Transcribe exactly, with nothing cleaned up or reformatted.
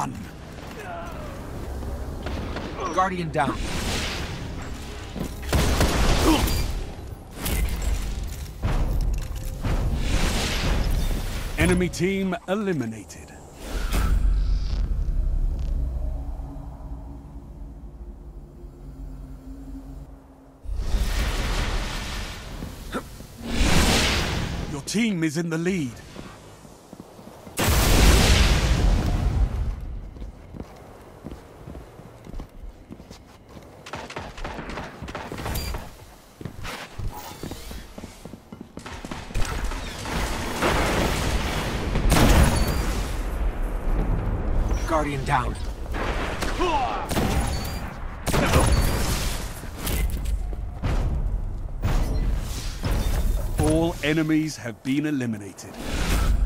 Run! Guardian down. Enemy team eliminated. Your team is in the lead. Guardian down. All enemies have been eliminated.